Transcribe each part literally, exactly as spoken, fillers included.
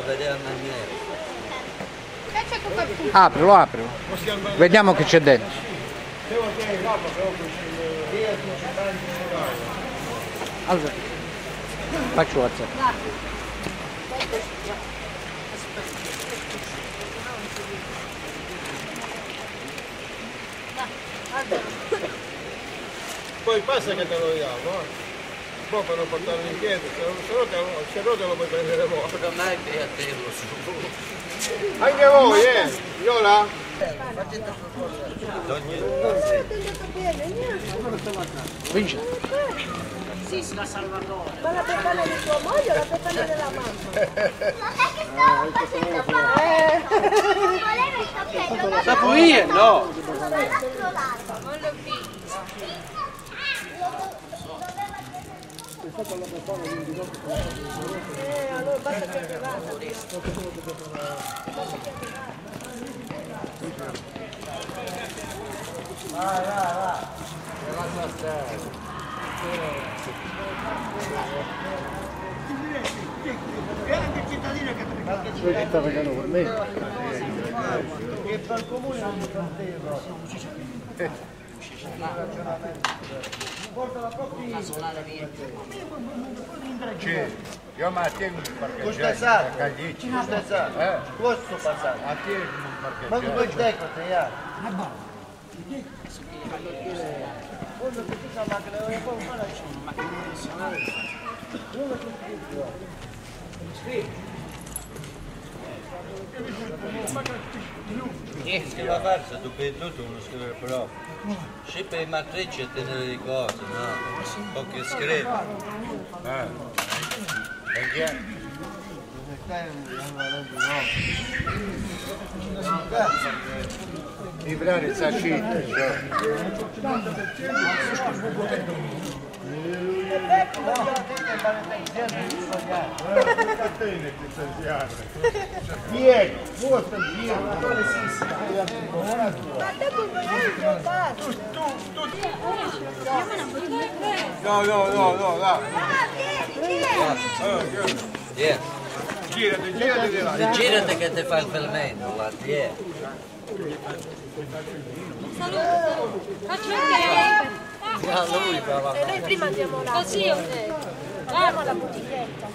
vedere a maniera. Aprilo, aprilo. Vediamo che c'è dentro. Allora, faccio WhatsApp. Poi passa che te lo diamo, eh? Poi per non portarlo in piedi, se no te lo, se no te lo puoi prendere voi. Non hai che a te lo su. Anche voi, eh? Viola? Vinci. Sì, sì, la Salvatore. Ma la befana di tua moglie o la befana della mamma? La puia, no! Non l'ho visto. Eh, allora basta che ti vada. Vai, vai, vai. E lascia stare. Grande cittadino che Qualche città pagano per me. Che per il comune non mi fratello. Portala proprio io ma a te non parcheggiare. Questo sa, questo sa. Questo passare. A te non Ma parcheggiare. come stai con te, ya? Quando ti sa macchina, poi fa la Scriva farsa, tu per tutto uno scrivere proprio. Se per i matrici e tenere le cose, no? Poche scrive. Eh. Perché? Librare il sacito. Pieno, molto pieno. Ma te come hai giocato? No, no, no, no, no. Yeah. Girati, girati di là. Girate che ti fa il fermento, là, yeah. Faccio vedere. Ah, lui fa la E noi prima andiamo là. Così ho detto. Andiamo alla bottiglietta.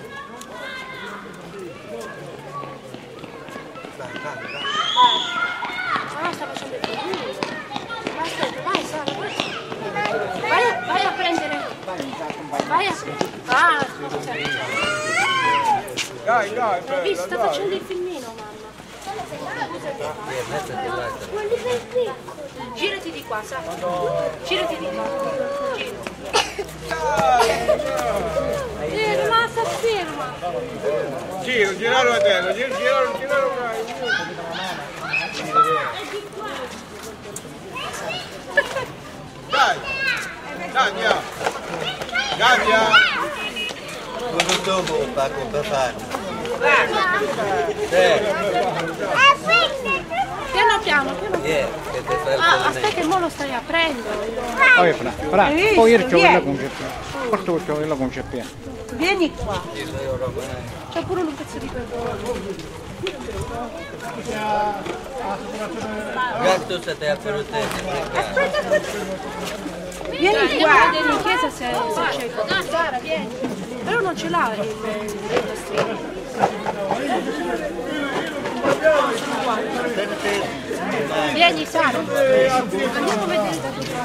Ah, sta facendo il film. Aspetta, vai Sara, vai. Vai a, vai a prendere. Vai a prendere. Ah, scusa. Dai, dai, Hai visto? Sta facendo il filmino, mamma. Quelli del piccolo. Girati di qua, Sara. Girati di qua. Eh, rimasta ferma. Giro, giralo a terra, giro, giralo, giralo. Dai, dai, andiamo. Gabbia. Quello dopo Paco per fare. Piano piano, piano. Yeah, che ti fa il Ah, fermento. aspetta che mo lo stai aprendo. Poi fra, fra. Poi io c'ho quella con ceppiano. Porto quella con ceppiano. Vieni qua. Euro mai. C'è pure un pezzo di peperone. Gatto se te ha per te. Aspetta, aspetta. Vieni qua. Andiamo a vedere in chiesa se, se c'è. Sara, vieni. Però non ce l'ha il, il tastiere. Vieni Sara. Andiamo a vedere da qui.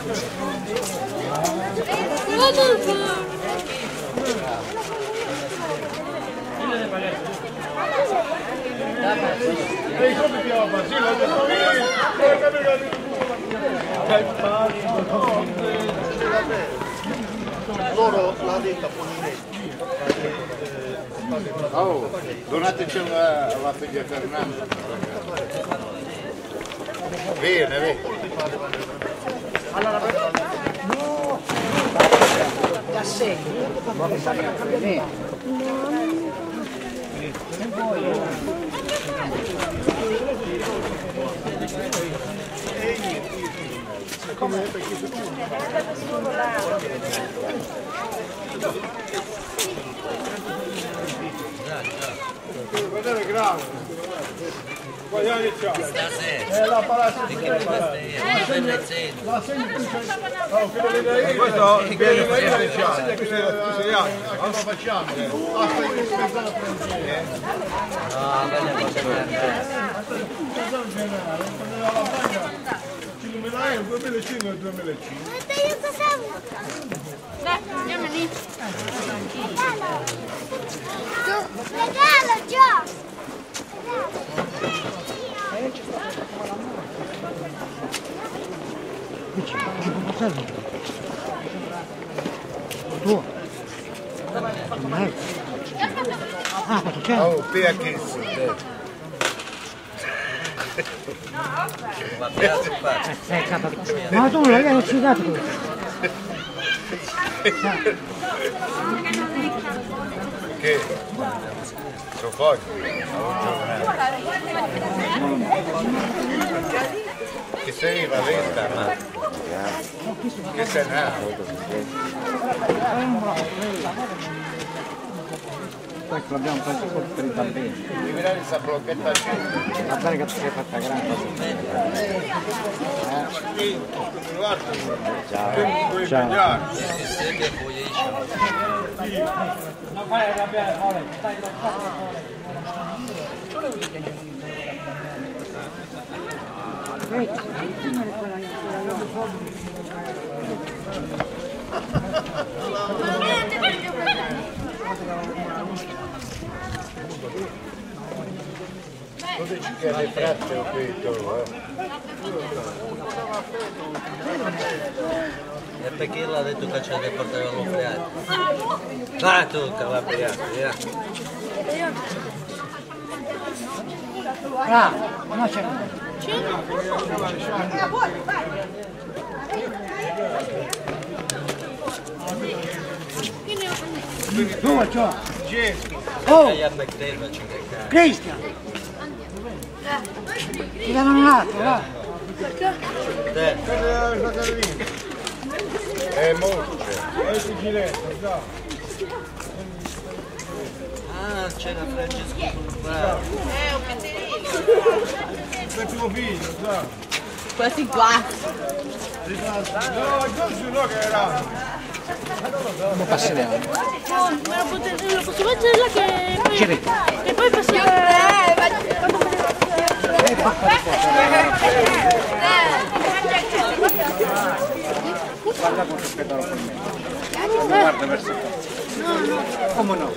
Ehi, come ti chiama? Sì, l'ho detto io. Loro l'ha detta Polinetti. Oh, donateci alla, alla figlia Fernanda. Bene, bene. da sé. Come vedere grave. Guagliani ciao. Stasera. È la palazzo Di di che mi stai? La bellezza. La segni qui c'è. Oh, che lo vedo io. Questo viene da io diciamo. Tu sei anni. Cosa facciamo? Ah, stai dispensando per un giro. No, belle cose belle. cinquemila euro, duemilacinque e duemilacinque. Dai, andiamo lì. Regalo, Gio! Tu? Ah, quanto c'è? Oh, via che si. Ma piace qua. Eh, capo. Ma tu non l'hai uccidato tu. Che? Sono fuori. Che sei valenta, ma... Che sei nato? Questo l'abbiamo preso per i bambini. Devi vedere questa blocchetta scena. La bene che ti sei fatta grande. Puoi impegnare. Che siete puoi Cosa ci chiede frate o questo? E perché l'ha detto che c'è da portare all'operato? Ah, tu che l'ha pagato, via. Ah, no c'è. Tu, ciao. Oh, E a McDavid c'è che cazzo. Cristian! Ti danno un altro, va? Te, È molto. È il giletto, già. ah, c'era Francesco Bravo. Per tuo figlio, già. Questi qua. No, Giorgio no che era. Come passiamo? No, me lo posso, lo posso mettere là che poi, Giri. che poi passiamo. Guarda con rispetto alla famiglia. Non guarda verso te. No, no, Come no?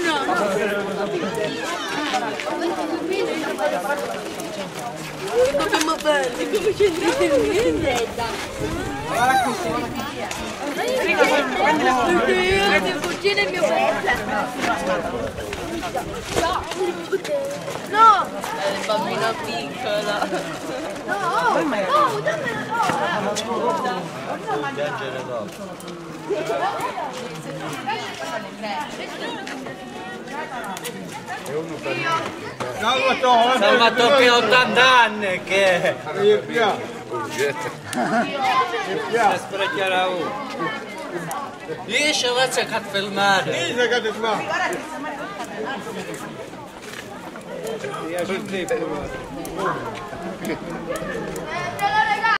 come belli, come c'è il cugino è mio no, è il bambino piccolo. No, no, dammelo. Piangere dopo. Salvatore, Salvatore che ha ottanta anni che... mi piace. Se sprecherà uno. Riesce a cercare di filmare. Dice che ti fa. Io